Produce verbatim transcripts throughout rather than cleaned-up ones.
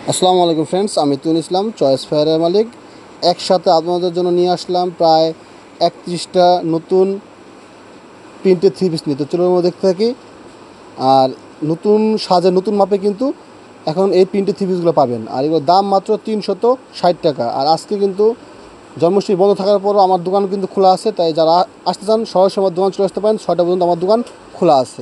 আসসালামু আলাইকুম ফ্রেন্ডস, আমি তুন ইসলাম চয়েস ফেয়ারের মালিক। একসাথে আপনাদের জন্য নিয়ে আসলাম প্রায় একত্রিশটা নতুন প্রিন্টেড থ্রি পিস নিতে। চলুন আমরা দেখতে থাকি। আর নতুন সাজে নতুন মাপে কিন্তু এখন এই প্রিন্টেড থ্রি পিসগুলো পাবেন। আর এগুলোর দাম মাত্র তিনশত ষাট টাকা। আর আজকে কিন্তু জন্মাষ্টমী বন্ধ থাকার পরও আমার দোকান কিন্তু খোলা আছে, তাই যারা আসতে চান সরাসরি আমার দোকান চলে আসতে পারেন। ছয়টা পর্যন্ত আমার দোকান খোলা আছে।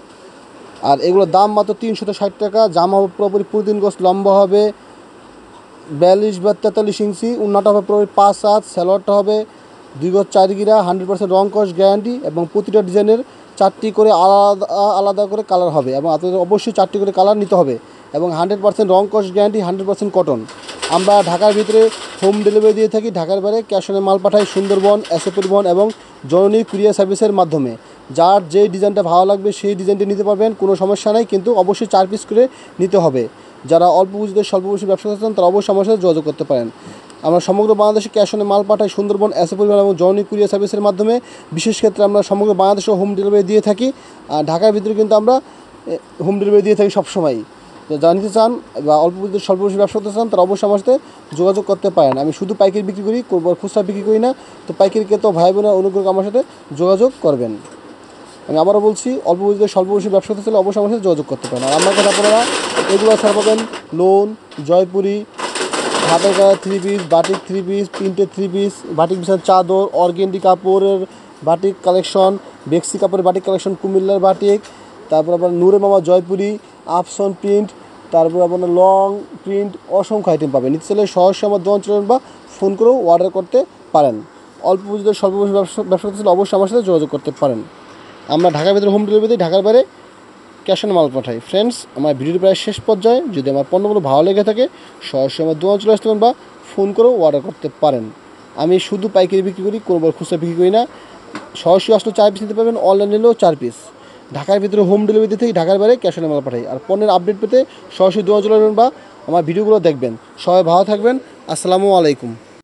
আর এগুলোর দাম মাত্র তিনশত ষাট টাকা। জামা হবে পুরোপুরি প্রতিদিন গোছ, লম্বা হবে বিয়াল্লিশ বা তেতাল্লিশ ইঞ্চি, উন্নাটা হবে পুরোপুরি পাঁচ হাত, স্যালোয়ারটা হবে দুই গজ চার গিরা, হান্ড্রেড পার্সেন্ট রং কস গ্যারান্টি এবং প্রতিটা ডিজাইনের চারটি করে আলাদা আলাদা করে কালার হবে এবং আপনাদের অবশ্যই চারটি করে কালার নিতে হবে এবং হান্ড্রেড পার্সেন্ট রং কস গ্যারান্টি, হান্ড্রেড পার্সেন্ট কটন। আমরা ঢাকার ভিতরে হোম ডেলিভারি দিয়ে থাকি। ঢাকার বাইরে ক্যাশ অনে মাল পাঠাই সুন্দরবন, এসএ পরিবহন এবং জননী কুরিয়ার সার্ভিসের মাধ্যমে। যার যেই ডিজাইনটা ভালো লাগবে সেই ডিজাইনটি নিতে পারবেন, কোনো সমস্যা নেই, কিন্তু অবশ্যই চার পিস করে নিতে হবে। যারা অল্প পুঁজিতে স্বল্প পুঁজি ব্যবসা করতে চান তারা অবশ্যই আমার সাথে যোগাযোগ করতে পারেন। আমরা সমগ্র বাংলাদেশে ক্যাশ অনে মাল পাঠাই সুন্দরবন, এসএ পরিবহন এবং জননী কুরিয়ার সার্ভিসের মাধ্যমে। বিশেষ ক্ষেত্রে আমরা সমগ্র বাংলাদেশে হোম ডেলিভারি দিয়ে থাকি। আর ঢাকার ভিতরে কিন্তু আমরা হোম ডেলিভারি দিয়ে থাকি সবসময়। যারা নিতে চান বা অল্প পুঁজিতে স্বল্প পুঁজি ব্যবসা করতে চান তারা অবশ্যই আমার সাথে যোগাযোগ করতে পারেন। আমি শুধু পাইকারি বিক্রি করি, খুচরা বিক্রি করি না। তো পাইকারিকে তো ভাই বোনেরা অনুগ্রহ করে আমার সাথে যোগাযোগ করবেন। আমি আবারও বলছি, অল্প পুঁজিতে স্বল্প পুঁজি ব্যবসা করতে চাইলে অবশ্যই আমার সাথে যোগাযোগ করতে পারেন। আর আমার কাছে আপনারা এগুলো ছাড়া পাবেন লোন, জয়পুরি, হাতের গায়ে three piece, batik three piece, printed three piece, batik বিছানার চাদর, অর্গেন্ডি কাপড়ের বাটিক কালেকশন, বেক্সি কাপড়ের বাটিক কালেকশন, কুমিল্লার বাটিক, তারপর আপনার নূরে মামা জয়পুরি, আফসন প্রিন্ট, তারপর আপনার লং প্রিন্ট, অসংখ্য আইটেম পাবেন। নিতে চাইলে সহজে আমার দোকান চলেন বা ফোন করেও অর্ডার করতে পারেন। অল্প পুঁজিতে স্বল্প পুঁজি ব্যবসা ব্যবসা করতে চাইলে অবশ্যই আমার সাথে যোগাযোগ করতে পারেন। আমরা ঢাকার ভিতরে হোম ডেলিভারি দিই, ঢাকার বাইরে ক্যাশ অন মাল পাঠাই। ফ্রেন্ডস, আমার ভিডিওর প্রায় শেষ পর্যায়ে যদি আমার পণ্যগুলো ভালো লেগে থাকে সরাসরি আমার দোকান চলে আসতে পারেন বা ফোন করেও অর্ডার করতে পারেন। আমি শুধু পাইকারি বিক্রি করি, কোনোবার খুচরা বিক্রি করি না। সরাসরি আসলে চার পিস নিতে পারবেন, অনলাইন নিলেও চার পিস। ঢাকার ভিতরে হোম ডেলিভারি দিতে ঢাকার বাইরে ক্যাশ অন মাল পাঠাই। আর পণ্যের আপডেট পেতে সরাসরি দোকান চলে আসবেন বা আমার ভিডিওগুলো দেখবেন। সবাই ভালো থাকবেন। আসসালামু আলাইকুম।